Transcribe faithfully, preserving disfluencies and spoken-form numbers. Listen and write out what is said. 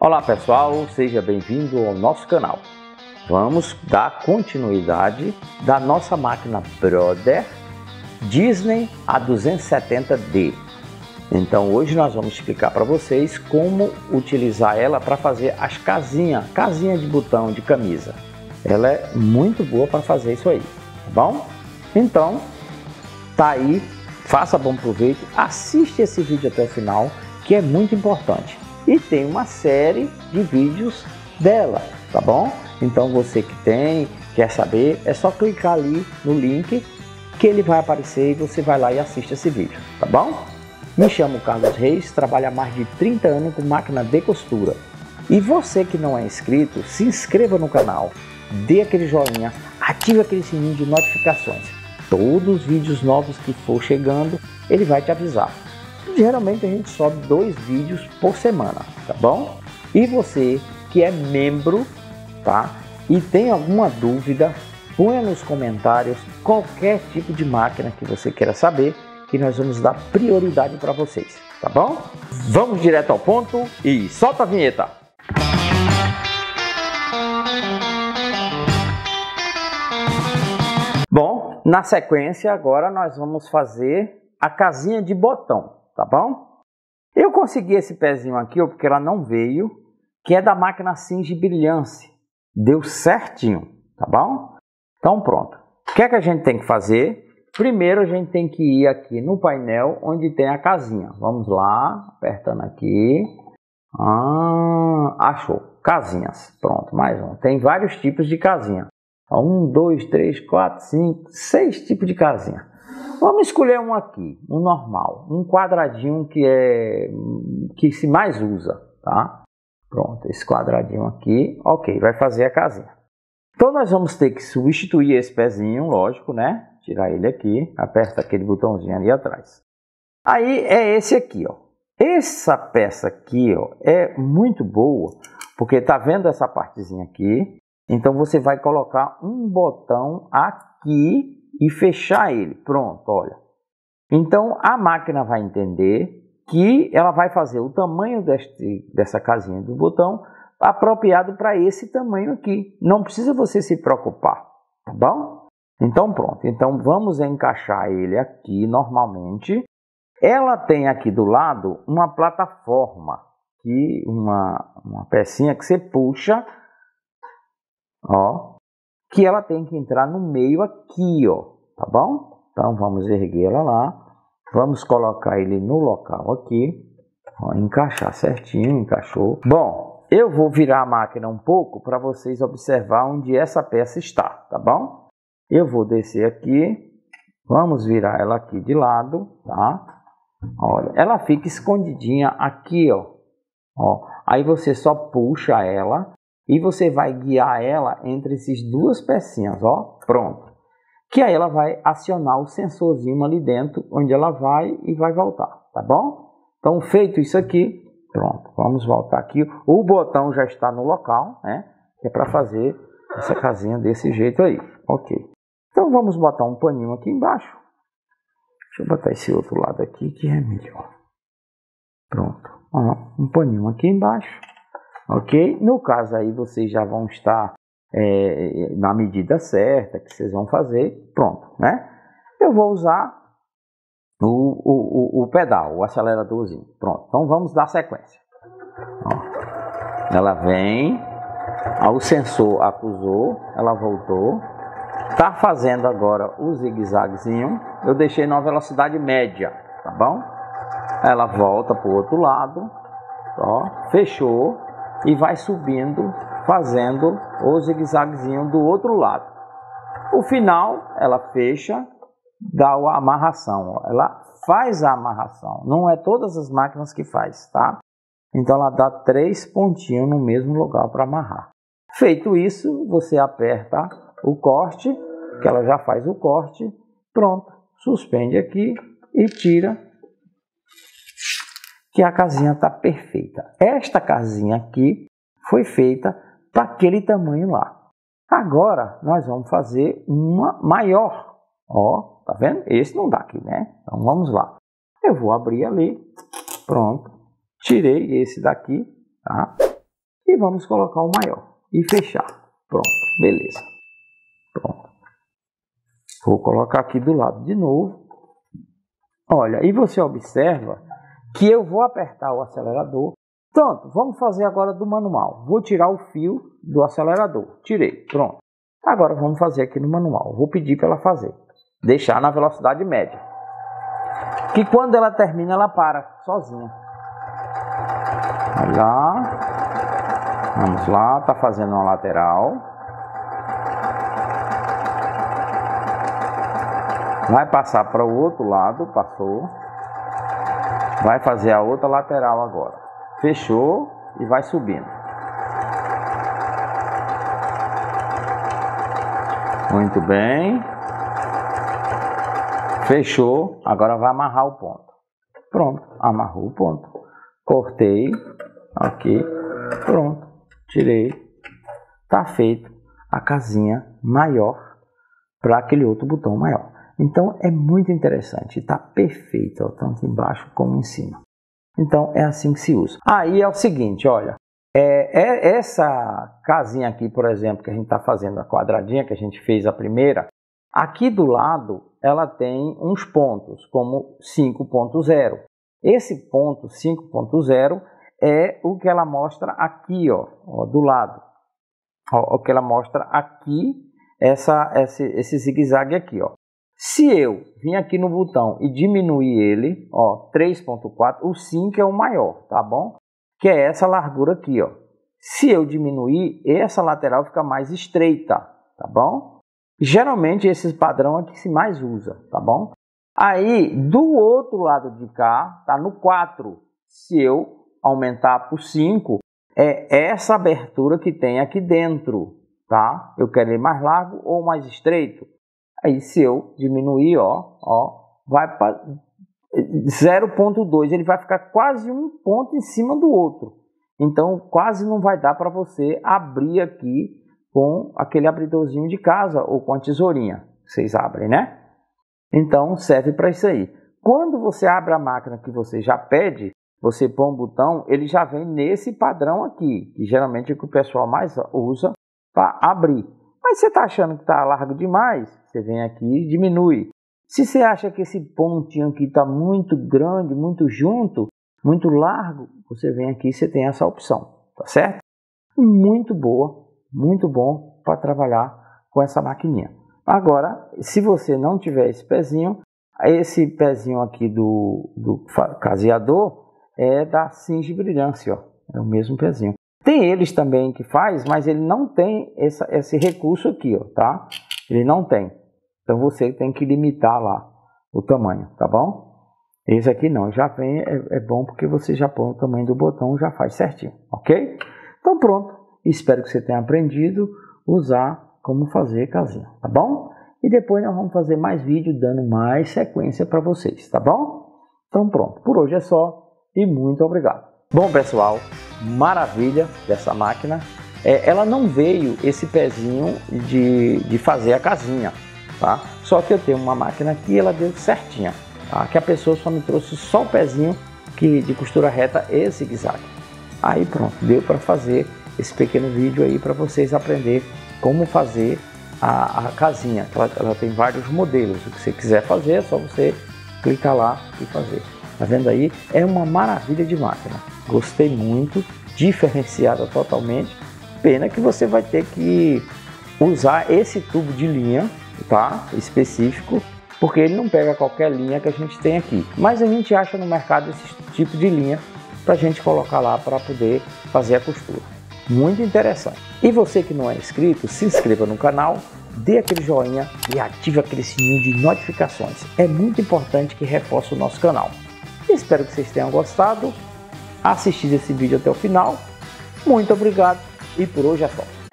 Olá pessoal, seja bem-vindo ao nosso canal. Vamos dar continuidade da nossa máquina Brother Disney A duzentos e setenta D. Então hoje nós vamos explicar para vocês como utilizar ela para fazer as casinhas, casinha de botão de camisa. Ela é muito boa para fazer isso aí, tá bom? Então, tá aí, faça bom proveito, assiste esse vídeo até o final, que é muito importante. E tem uma série de vídeos dela, tá bom? Então você que tem, quer saber, é só clicar ali no link que ele vai aparecer e você vai lá e assiste esse vídeo, tá bom? Me chamo Carlos Reis, trabalho há mais de trinta anos com máquina de costura. E você que não é inscrito, se inscreva no canal, dê aquele joinha, ative aquele sininho de notificações. Todos os vídeos novos que for chegando, ele vai te avisar. Geralmente a gente sobe dois vídeos por semana, tá bom? E você que é membro, tá? E tem alguma dúvida, ponha nos comentários qualquer tipo de máquina que você queira saber, que nós vamos dar prioridade para vocês, tá bom? Vamos direto ao ponto e solta a vinheta! Bom, na sequência agora nós vamos fazer a casinha de botão, tá bom? Eu consegui esse pezinho aqui, ó, porque ela não veio, que é da máquina Singe Brilhance. Deu certinho, tá bom? Então pronto. O que é que a gente tem que fazer? Primeiro a gente tem que ir aqui no painel onde tem a casinha. Vamos lá, apertando aqui. Ah, achou. Casinhas. Pronto, mais um. Tem vários tipos de casinha. Um, dois, três, quatro, cinco, seis tipos de casinha. Vamos escolher um aqui, um normal, um quadradinho que é que se mais usa, tá? Pronto, esse quadradinho aqui, ok, vai fazer a casinha. Então nós vamos ter que substituir esse pezinho, lógico, né? Tirar ele aqui, aperta aquele botãozinho ali atrás. Aí é esse aqui, ó. Essa peça aqui, ó, é muito boa, porque tá vendo essa partezinha aqui? Então você vai colocar um botão aqui e fechar ele. Pronto, olha. Então a máquina vai entender que ela vai fazer o tamanho deste, dessa casinha do botão apropriado para esse tamanho aqui. Não precisa você se preocupar, tá bom? Então pronto. Então vamos encaixar ele aqui normalmente. Ela tem aqui do lado uma plataforma, que uma, uma pecinha que você puxa, ó, que ela tem que entrar no meio aqui, ó, tá bom? Então vamos erguer ela lá, vamos colocar ele no local aqui, ó, encaixar certinho, encaixou. Bom, eu vou virar a máquina um pouco para vocês observar onde essa peça está, tá bom? Eu vou descer aqui, vamos virar ela aqui de lado, tá? Olha, ela fica escondidinha aqui, ó, ó. Aí você só puxa ela e você vai guiar ela entre essas duas pecinhas, ó, pronto. Que aí ela vai acionar o sensorzinho ali dentro, onde ela vai e vai voltar, tá bom? Então, feito isso aqui, pronto, vamos voltar aqui. O botão já está no local, né? Que é para fazer essa casinha desse jeito aí, ok. Então, vamos botar um paninho aqui embaixo. Deixa eu botar esse outro lado aqui, que é melhor. Pronto, ó, um paninho aqui embaixo. Ok? No caso aí vocês já vão estar é, na medida certa que vocês vão fazer, pronto, né? Eu vou usar o, o, o, o pedal, o aceleradorzinho, pronto. Então vamos dar sequência. Ó, ela vem, ó, o sensor acusou, ela voltou, tá fazendo agora o zigue-zaguezinho, eu deixei na velocidade média, tá bom? Ela volta para o outro lado, ó, fechou. E vai subindo, fazendo o zigue-zaguezinho do outro lado. O final, ela fecha, dá a amarração. Ó. Ela faz a amarração. Não é todas as máquinas que faz, tá? Então ela dá três pontinhos no mesmo lugar para amarrar. Feito isso, você aperta o corte, que ela já faz o corte. Pronto, suspende aqui e tira. Que a casinha está perfeita. Esta casinha aqui foi feita para aquele tamanho lá. Agora nós vamos fazer uma maior. Ó, tá vendo? Esse não dá aqui, né? Então vamos lá. Eu vou abrir ali. Pronto. Tirei esse daqui, tá? e vamos colocar o maior e fechar. Pronto, beleza. Pronto. Vou colocar aqui do lado de novo. Olha, e você observa que eu vou apertar o acelerador. Tanto, vamos fazer agora do manual. Vou tirar o fio do acelerador. Tirei, pronto. Agora vamos fazer aqui no manual. Vou pedir para ela fazer. Deixar na velocidade média. Que quando ela termina, ela para sozinha. Olha lá. Vamos lá, tá fazendo uma lateral. Vai passar para o outro lado, passou. Vai fazer a outra lateral agora. Fechou e vai subindo. Muito bem. Fechou. Agora vai amarrar o ponto. Pronto, amarrou o ponto. Cortei. Aqui. Pronto. Tirei. Tá feito a casinha maior para aquele outro botão maior. Então é muito interessante. Tá perfeito, ó, tanto embaixo como em cima. Então é assim que se usa. Aí é o seguinte, olha. É, é essa casinha aqui, por exemplo, que a gente está fazendo, a quadradinha que a gente fez a primeira. Aqui do lado ela tem uns pontos, como cinco ponto zero. Esse ponto cinco ponto zero é o que ela mostra aqui, ó, ó do lado. Ó, o que ela mostra aqui, essa, esse, esse zigue-zague aqui, ó. Se eu vir aqui no botão e diminuir ele, ó, três ponto quatro, o cinco é o maior, tá bom? Que é essa largura aqui, ó. Se eu diminuir, essa lateral fica mais estreita, tá bom? Geralmente esse padrão aqui se mais usa, tá bom? Aí, do outro lado de cá, tá no quatro. Se eu aumentar para o cinco, é essa abertura que tem aqui dentro, tá? Eu quero ele mais largo ou mais estreito. Aí, se eu diminuir, ó, ó, vai para zero ponto dois, ele vai ficar quase um ponto em cima do outro. Então, quase não vai dar para você abrir aqui com aquele abridorzinho de casa ou com a tesourinha. Vocês abrem, né? Então, serve para isso aí. Quando você abre a máquina que você já pede, você põe um botão, ele já vem nesse padrão aqui, que geralmente é o que o pessoal mais usa para abrir. Mas você está achando que está largo demais, você vem aqui e diminui. Se você acha que esse pontinho aqui está muito grande, muito junto, muito largo, você vem aqui e você tem essa opção, tá certo? Muito boa, muito bom para trabalhar com essa maquininha. Agora, se você não tiver esse pezinho, esse pezinho aqui do, do caseador é da Singe Brilhance, ó, é o mesmo pezinho. Tem eles também que faz, mas ele não tem essa, esse recurso aqui, ó, tá? Ele não tem. Então você tem que limitar lá o tamanho, tá bom? Esse aqui não, já vem, é, é bom porque você já põe o tamanho do botão, já faz certinho, ok? Então pronto, espero que você tenha aprendido a usar como fazer casinha, tá bom? E depois nós vamos fazer mais vídeo dando mais sequência para vocês, tá bom? Então pronto, por hoje é só e muito obrigado. Bom pessoal, maravilha dessa máquina. É, ela não veio esse pezinho de, de fazer a casinha, tá? Só que eu tenho uma máquina aqui e ela deu certinha, tá? Que a pessoa só me trouxe só o pezinho que, de costura reta e zigue-zague. Aí pronto, deu para fazer esse pequeno vídeo aí para vocês aprenderem como fazer a, a casinha. Ela, ela tem vários modelos, o que você quiser fazer é só você clicar lá e fazer. Tá vendo aí? É uma maravilha de máquina. Gostei muito, diferenciada totalmente. Pena que você vai ter que usar esse tubo de linha, tá? Específico, porque ele não pega qualquer linha que a gente tem aqui. Mas a gente acha no mercado esse tipo de linha para a gente colocar lá para poder fazer a costura. Muito interessante. E você que não é inscrito, se inscreva no canal, dê aquele joinha e ative aquele sininho de notificações. É muito importante que reforce o nosso canal. Espero que vocês tenham gostado, assistido esse vídeo até o final. Muito obrigado e por hoje é só.